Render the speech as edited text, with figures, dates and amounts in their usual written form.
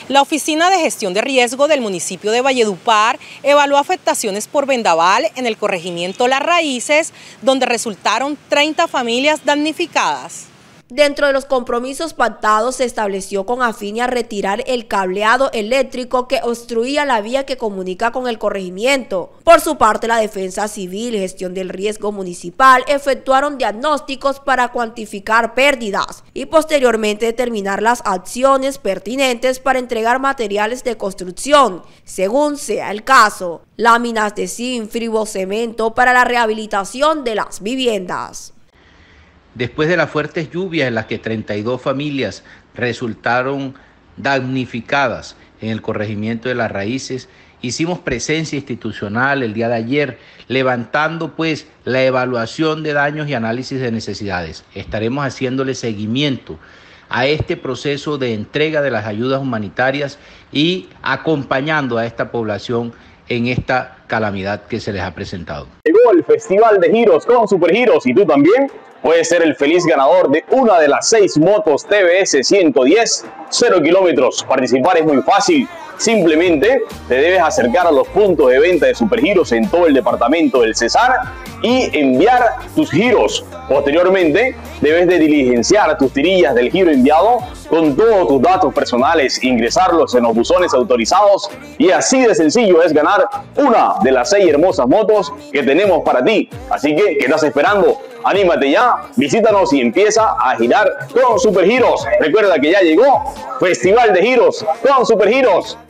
La Oficina de Gestión de Riesgo del municipio de Valledupar evaluó afectaciones por vendaval en el corregimiento Las Raíces, donde resultaron 30 familias damnificadas. Dentro de los compromisos pactados se estableció con Afinia retirar el cableado eléctrico que obstruía la vía que comunica con el corregimiento. Por su parte, la Defensa Civil y Gestión del Riesgo Municipal efectuaron diagnósticos para cuantificar pérdidas y posteriormente determinar las acciones pertinentes para entregar materiales de construcción, según sea el caso, láminas de zinc, cemento para la rehabilitación de las viviendas. Después de las fuertes lluvias en las que 32 familias resultaron damnificadas en el corregimiento de Las Raíces, hicimos presencia institucional el día de ayer, levantando pues la evaluación de daños y análisis de necesidades. Estaremos haciéndole seguimiento a este proceso de entrega de las ayudas humanitarias y acompañando a esta población en esta calamidad que se les ha presentado. Llegó el Festival de Giros con Supergiros y tú también puedes ser el feliz ganador de una de las 6 motos TBS 110 0 kilómetros. Participar es muy fácil. Simplemente te debes acercar a los puntos de venta de Supergiros en todo el departamento del Cesar y enviar tus giros. Posteriormente, debes de diligenciar tus tirillas del giro enviado con todos tus datos personales, ingresarlos en los buzones autorizados y así de sencillo es ganar una de las 6 hermosas motos que tenemos para ti. Así que, ¿qué estás esperando? Anímate ya, visítanos y empieza a girar con Supergiros. Recuerda que ya llegó Festival de Giros con Supergiros.